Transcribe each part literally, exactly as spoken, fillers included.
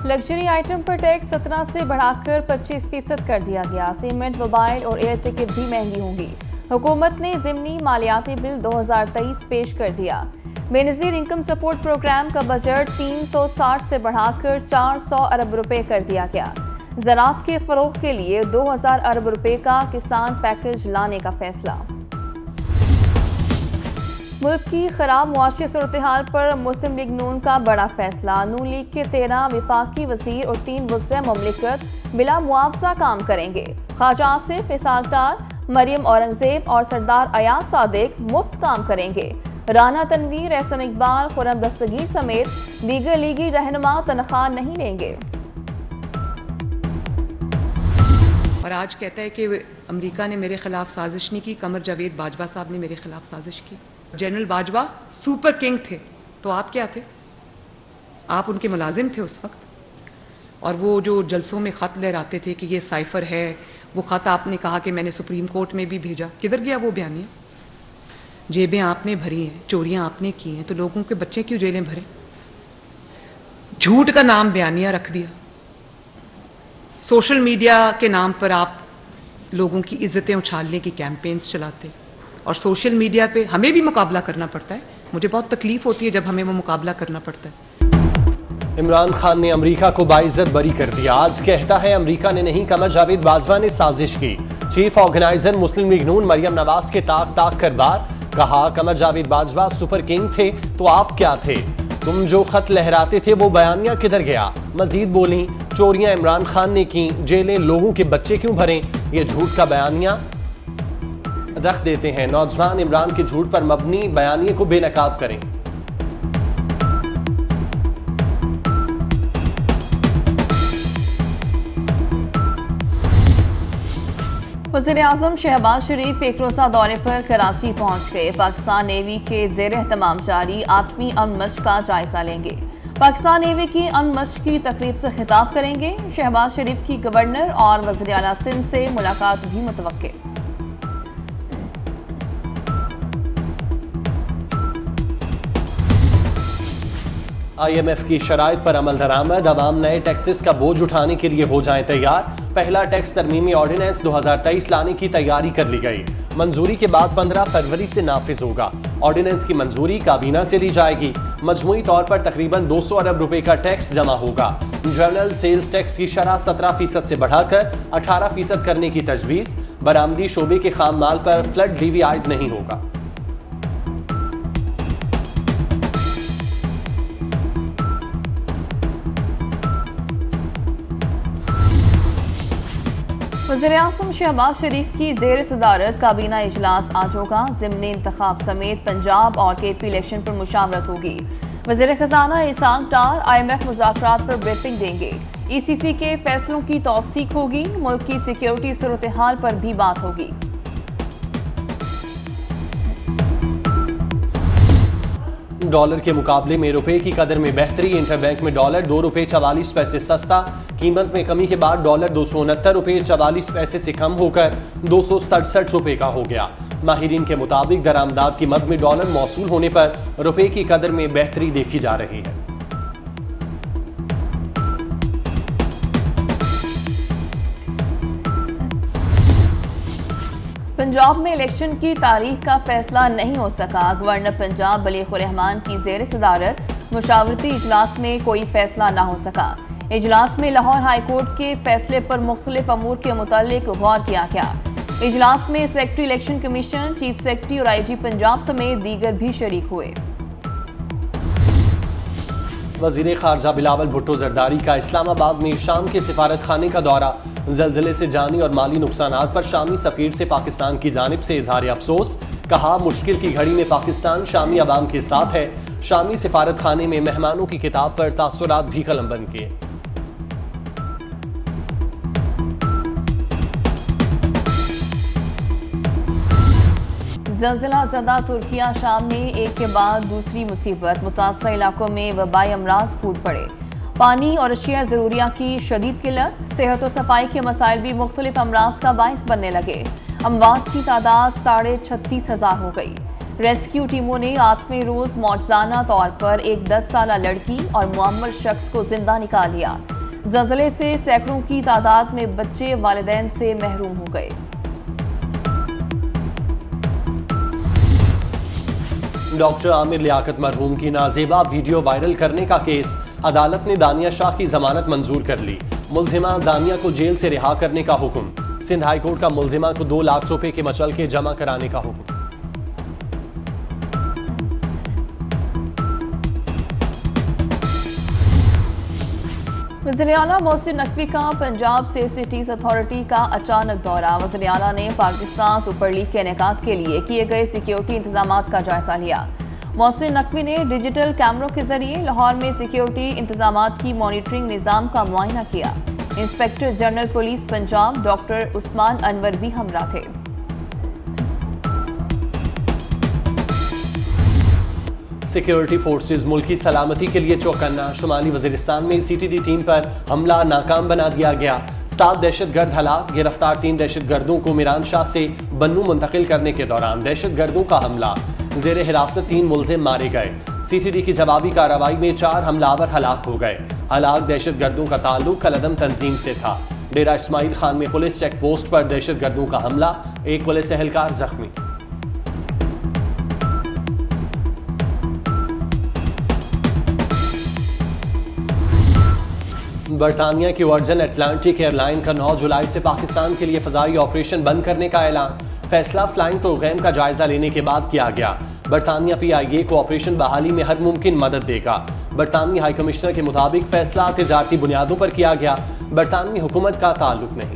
Luxury item पर tax सत्रह से बढ़ाकर पच्चीस फीसद कर दिया गया। सीमेंट, मोबाइल और एयर टिकट भी महंगी होंगी। हुकूमत ने ज़िमनी मालियाती बिल दो हज़ार तेईस पेश कर दिया। बेनज़ीर इनकम सपोर्ट प्रोग्राम का बजट तीन सौ साठ से बढ़ाकर चार सौ अरब रुपए कर दिया गया। ज़राअत के फ़रोग़ के लिए दो हज़ार अरब रुपए का किसान पैकेज लाने का फैसला। मुल्क की खराब मुआशी सूरत हाल पर मुस्लिम लीग नून का बड़ा फैसला। नून लीग के तेरह विफाकी वजीर और तीन वज़ीर मुमलिकत बिला मुआवजा काम करेंगे। ख्वाजा आसिफ, इसाक डार, मरियम औरंगजेब और सरदार अयाज सादिक मुफ्त काम करेंगे। राना तनवीर, एहसन इकबाल, खुरम दस्तगीर समेत दीगर लीगी रहनुमा तनख्वाह नहीं लेंगे। और आज कहता है कि अमेरिका ने मेरे खिलाफ साजिश नहीं की, कमर जावेद बाजवा साहब ने मेरे खिलाफ साजिश की। जनरल बाजवा सुपर किंग थे, तो आप क्या थे? आप उनके मुलाजिम थे उस वक्त। और वो जो जलसों में ख़त लहराते थे कि ये साइफर है, वो ख़त आपने कहा कि मैंने सुप्रीम कोर्ट में भी भेजा, किधर गया वो बयानिया? जेबें आपने भरी हैं, चोरियां आपने की हैं, तो लोगों के बच्चे क्यों जेलें भरे? झूठ का नाम बयानिया रख दिया। सोशल मीडिया के नाम पर आप लोगों की इज्जतें उछालने की कैंपेन्स चलाते, और सोशल मीडिया पे हमें भी मुकाबला करना पड़ता है। मुझे बहुत तकलीफ होती है जब हमें वो मुकाबला करना पड़ता है। इमरान खान ने अमेरिका को बाइज्जत बरी कर दिया। आज कहता है अमेरिका ने नहीं, कमर जावेद बाजवा ने साजिश की। चीफ ऑर्गेनाइजर मुस्लिम लीग नून मरियम नवाज के ताक ताक कर वार। कहा कमर जावेद बाजवा सुपर किंग थे, तो आप क्या थे? तुम जो खत लहराते थे वो बयानिया किधर गया? मजीद बोली, चोरियां इमरान खान ने की, जेलें लोगों के बच्चे क्यों भरें? ये झूठ का बयानिया रख देते हैं। नौजवान इमरान के झूठ पर मबनी बयानिए को बेनकाब करें। वज़ीर आज़म शहबाज शरीफ एक रोज़ा दौरे पर कराची पहुंच गए। पाकिस्तान नेवी के ज़ेर एहतमाम जारी आठवीं अमन मश्क का जायजा लेंगे। पाकिस्तान नेवी की अमन मश्क की तकरीब से खिताब करेंगे। शहबाज शरीफ की गवर्नर और वज़ीर आला सिंध से मुलाकात भी मुतवक्किल। आई एम एफ की शराइत पर अमल दरामद। अवाम नए टैक्सेस का बोझ उठाने के लिए हो जाएं तैयार। पहला टैक्स तरमीमी ऑर्डिनेंस दो हज़ार तेईस लाने की तैयारी कर ली गई। मंजूरी के बाद पंद्रह फरवरी से नाफिज होगा। ऑर्डिनेंस की मंजूरी काबीना से ली जाएगी। मजमूई तौर पर तकरीबन दो सौ अरब रुपए का टैक्स जमा होगा। जनरल सेल्स टैक्स की शरह सत्रह फीसद से बढ़ाकर अठारह फीसद करने की तजवीज़। बरामदी शोबे के खाम माल पर फ्लड लीवी आयद नहीं होगा। वज़ीर आज़म शहबाज शरीफ की ज़ेर सदारत काबीना इजलास आज होगा। ज़िमनी इंतखाब समेत पंजाब और के पी इलेक्शन पर मुशावरत होगी। वज़ीर खजाना Ishaq Dar I M F मुज़ाकरात पर ब्रीफिंग देंगे। ई सी सी के फैसलों की तौसीक होगी। मुल्क की सिक्योरिटी सूरत हाल पर भी बात होगी। डॉलर के मुकाबले में रुपए की कदर में बेहतरी। इंटरबैंक में डॉलर दो रुपए चवालीस पैसे सस्ता। कीमत में कमी के बाद डॉलर दो सौ उनहत्तर रुपए चवालीस पैसे से कम होकर दो सौ सड़सठ रुपए का हो गया। माहिरीन के मुताबिक दरामदाद की मद में डॉलर मौसूल होने पर रुपए की कदर में बेहतरी देखी जा रही है। पंजाब में इलेक्शन की तारीख का फैसला नहीं हो सका। गवर्नर पंजाब बलीग उर रहमान की ज़ेर सदारत मुशावरती इजलास में कोई फैसला न हो सका। इजलास में लाहौर हाईकोर्ट के फैसले पर मुख्तलिफ अमूर के मुतालिक गौर किया गया। इजलास में secretary election commission, chief secretary और आई जी पंजाब समेत दीगर भी शरीक हुए। वज़ीर ख़ारजा बिलावल भुट्टो जरदारी का इस्लामाबाद में शाम के सिफारत खाने का दौरा। ज़लज़ले से जानी और माली नुकसानात पर शामी सफ़ीर से पाकिस्तान की जानिब से इजहार अफसोस। कहा मुश्किल की घड़ी में पाकिस्तान शामी अवाम के साथ है। शामी सिफारत खाने में मेहमानों की किताब पर तासुरात भी कलमबंद किए। ज़लज़ला ज़दा तुर्किया शाम में एक के बाद दूसरी मुसीबत। मुतासरा इलाकों में वबाई अमराज फूट पड़े। पानी और अशिया ज़रूरिया की शदीद किल्लत। सेहत और सफाई के मसाइल भी मुख्तलिफ अमराज का बाइस बनने लगे। अमवात की तादाद साढ़े छत्तीस हजार हो गई। रेस्क्यू टीमों ने आठवें रोज मौजजाना तौर पर एक दस साल लड़की और मुअम्मर शख्स को जिंदा निकाल लिया। ज़लज़ले से सैकड़ों की तादाद में बच्चे वालिदैन से महरूम हो गए। डॉक्टर आमिर लियाकत मरहूम की नाजेबा वीडियो वायरल करने का केस, अदालत ने दानिया शाह की जमानत मंजूर कर ली। मुल्जिमा दानिया को जेल से रिहा करने का हुक्म। सिंध हाईकोर्ट का मुल्जिमा को दो लाख रुपए के मचल के जमा कराने का हुक्म। वज़ीर आला मोहसिन नकवी का पंजाब सेफ्टीज अथॉरिटी का अचानक दौरा। वज़ीर आला ने पाकिस्तान सुपर लीग के इनेकाद के लिए किए गए सिक्योरिटी इंतजाम का जायजा लिया। मोहसिन नकवी ने डिजिटल कैमरों के जरिए लाहौर में सिक्योरिटी इंतजाम की मॉनिटरिंग निज़ाम का मुआयना किया। Inspector general police Punjab doctor Usman Anwar भी हमरा थे। सिक्योरिटी फोर्सेज मुल्क की सलामती के लिए चौकन्ना। शुमाली वजीरिस्तान में सीटीडी टीम पर हमला नाकाम बना दिया गया। सात दहशतगर्द हलाक। गिरफ्तार तीन दहशतगर्दों को मीरान शाह से बन्नू मुंतकिल करने के दौरान दहशतगर्दों का हमला। जेर हिरासत तीन मुलजिम मारे गए। सीटीडी की जवाबी कार्रवाई में चार हमलावर हलाक हो गए। हलाक दहशतगर्दों का ताल्लुक कलदम तंजीम से था। डेरा इस्माइल खान में पुलिस चेक पोस्ट पर दहशतगर्दों का हमला, एक पुलिस एहलकार जख्मी। बरतानिया की वर्जन अटलांटिक एयरलाइन का नौ जुलाई से पाकिस्तान के लिए फजाई ऑपरेशन बंद करने का ऐलान। फैसला फ्लाइंग प्रोग्राम का जायजा लेने के बाद किया गया। बरतानिया पी आई ए को ऑपरेशन बहाली में हर मुमकिन मदद देगा। बरतानवी हाई कमिश्नर के मुताबिक फैसला तिजारती बुनियादों पर किया गया, बरतानवी हुकूमत का ताल्लुक नहीं।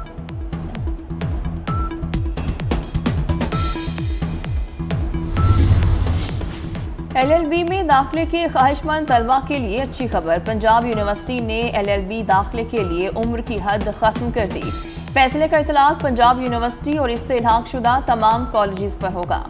एल एल बी में दाखिले के ख्वाहिशमंद तलबा के लिए अच्छी खबर। पंजाब यूनिवर्सिटी ने एल एल बी दाखिले के लिए उम्र की हद खत्म कर दी। फैसले का इतलाक पंजाब यूनिवर्सिटी और इससे इल्हाक शुदा तमाम कॉलेजेस पर होगा।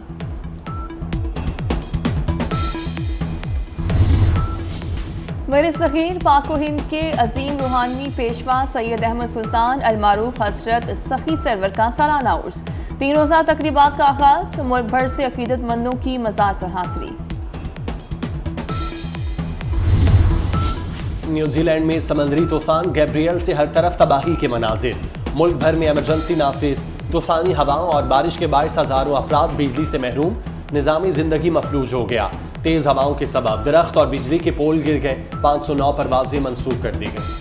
वर सगीर पाक हिंद के अजीम रूहानी पेशवा सैयद अहमद सुल्तान अलमारूफ हजरत सखी सरवर का सालाना उर्स। तीन रोजा तकरीबात का आगाज। मुल्क भर से अकीदतमंदों की मज़ार पर हाजिरी। न्यूजीलैंड में समंदरी तूफान गैब्रियल से हर तरफ तबाही के मनाजिर। मुल्क भर में इमरजेंसी नाफिज। तूफानी हवाओं और बारिश के बायस हजारों अफराद बिजली से महरूम। निज़ामी जिंदगी मफलूज हो गया। तेज हवाओं के सबब दरख्त और बिजली के पोल गिर गए। पाँच सौ नौ परवाजें मंसूख कर दी गई।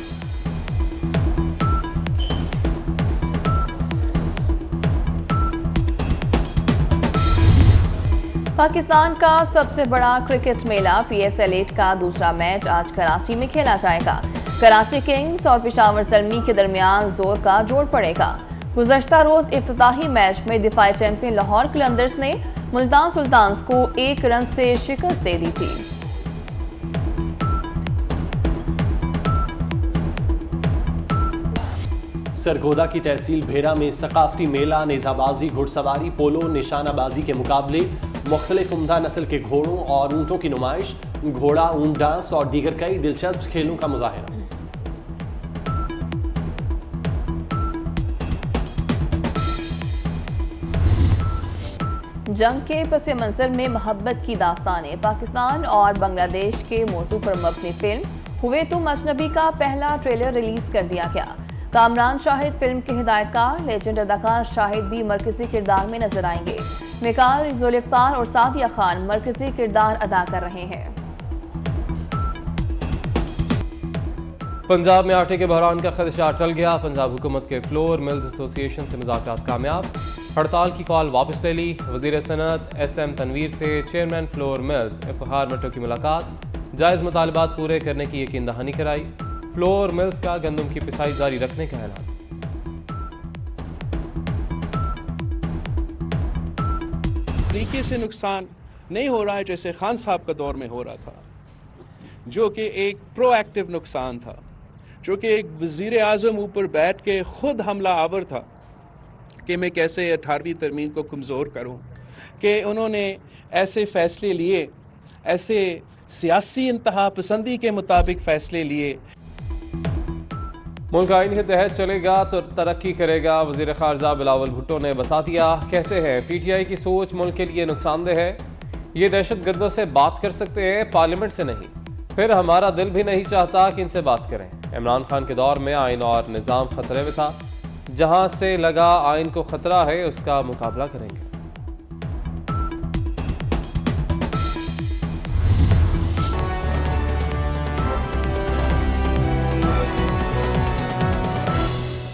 पाकिस्तान का सबसे बड़ा क्रिकेट मेला पी एस एल एट का दूसरा मैच आज कराची में खेला जाएगा। कराची किंग्स और पेशावर ज़ल्मी के दरमियान जोर का जोड़ पड़ेगा। गुज़श्ता रोज इफ्तिताही मैच में दिफाई चैंपियन लाहौर कलंदर्स ने मुल्तान सुल्तान्स को एक रन से शिकस्त दे दी थी। सरगोदा की तहसील भेरा में सकाफती मेला, नेजाबाजी, घुड़सवारी, पोलो, निशानाबाजी के मुकाबले, मुख्तलिफ उम्दा नस्ल के घोड़ों और ऊँटों की नुमाइश, घोड़ा ऊँट डांस और दीगर कई दिलचस्प खेलों का मुजाहिरा। जंग के पस मंजर में मोहब्बत की दास्तानें। पाकिस्तान और बांग्लादेश के मौजू पर मबनी फिल्म हुए तुम अजनबी का पहला ट्रेलर रिलीज कर दिया गया। कामरान शाहिद फिल्म के हिदायतकार। लेजेंड अदाकार शाहिद भी मरकजी किरदार में नजर आएंगे। मिकाल, जुल्फकार और सादिया खान मरकजी किरदार अदा कर रहे हैं। पंजाब में आटे के बहरान का खदशा टल गया। पंजाब हुकूमत के फ्लोर मिल्स एसोसिएशन से मुज़ाकरात कामयाब। हड़ताल की कॉल वापस ले ली। वज़ीर सनअत एस एम तनवीर से chairman flour mills Iftikhar Matto की मुलाकात। जायज़ मुतालबात पूरे करने की यकीन दहानी कराई। फ्लोर मिल्स का गंदम की पिसाई जारी रखने का ऐलान। तरीके से नुकसान नहीं हो रहा है जैसे खान साहब का दौर में हो रहा था, जो कि एक प्रोएक्टिव नुकसान था, जो कि एक वज़ीर आज़म ऊपर बैठ के खुद हमला आवर था कि मैं कैसे अठारहवीं तरमीम को कमज़ोर करूं, कि उन्होंने ऐसे फ़ैसले लिए, ऐसे सियासी इंतहा पसंदी के मुताबिक फ़ैसले लिए। मुल्क आइन के तहत चलेगा तो तरक्की करेगा, वजीर खारजा बिलावल भुट्टो ने बता दिया। कहते हैं पी टी आई की सोच मुल्क के लिए नुकसानदेह है, ये दहशत गर्दों से बात कर सकते हैं, पार्लियामेंट से नहीं। फिर हमारा दिल भी नहीं चाहता कि इनसे बात करें। इमरान खान के दौर में आइन और निज़ाम खतरे में था, जहां से लगा आइन को खतरा है उसका मुकाबला करेंगे।